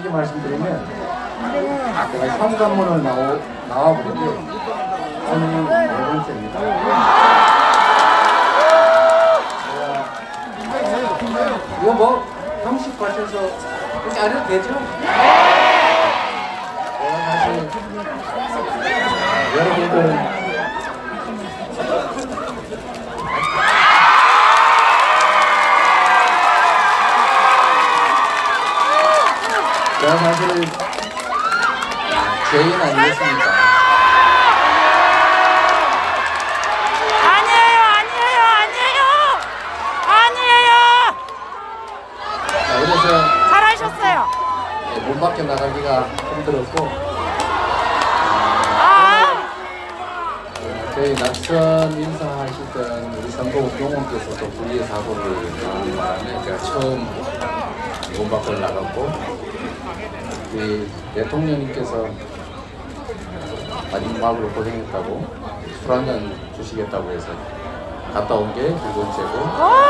솔직히 말씀드리면 제가 현관문을 나와보는데 오늘 4번째입니다. 이거 뭐 형식 받쳐서 그렇게 안 해도 되죠? 사실 여러분들 제가 사실 죄인 아니겠습니까? 아니에요. 그래서 잘하셨어요. 문 밖에 나가기가 힘들었고 저희 낯선 인사하시던 우리 선거운동원께서도 불의의 사고를 당한 바람에 제가 처음 문 밖을 나갔고 우리 대통령님께서 마지막으로 고생했다고 술 한잔 주시겠다고 해서 갔다 온 게 2번째고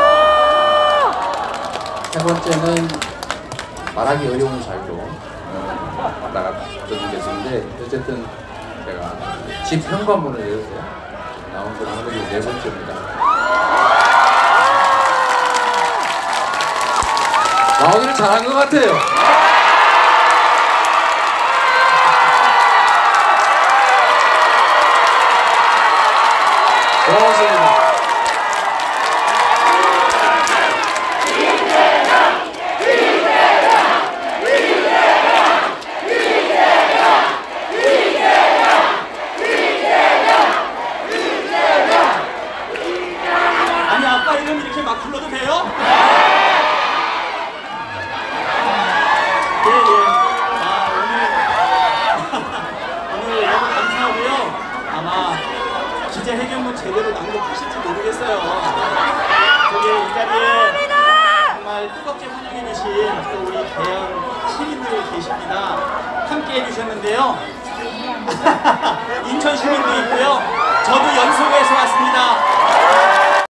세 번째는 말하기 어려운 사유로 나갔던 게 있는데 어쨌든 제가 집 현관문을 열어서 나온 건 오늘이 4번째입니다. 나오기를 잘한 것 같아요. 고맙습니다. 아니 아빠 이름 이렇게 막 불러도 돼요? 예. 오늘 너무 감사하고요. 아마 기자회견문 제대로 낭독하실지 모르겠어요. 저기 이 자리에 정말 뜨겁게 환영해 주신 또 우리 대형 시민들 계십니다. 함께 해주셨는데요. 인천 시민도 있고요. 저도 연속에서 왔습니다.